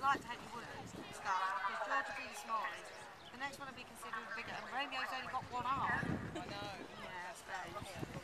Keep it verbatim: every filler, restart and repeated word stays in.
like to help you with it and stuff, because George will be the smallest. The next one will be considered bigger, and Romeo's only got one arm. I know. Yeah, I suppose.